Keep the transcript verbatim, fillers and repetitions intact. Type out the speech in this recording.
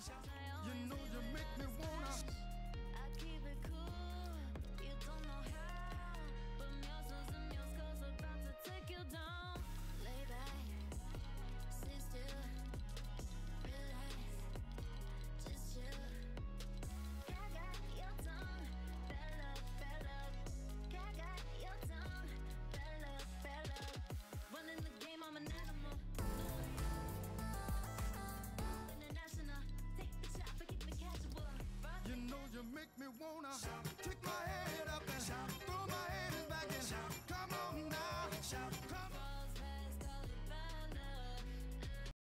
You know you make me wanna. I keep it cool, you don't know how. But muscles and muscles about to take you down. Lay back, sit still, relax, just chill. Gaga your tongue, bad luck, bad luck. Gaga your tongue, bad luck, bad luck. Running the game, I'm an animal. International, take the shot, but keep it casual. You know you make me wanna.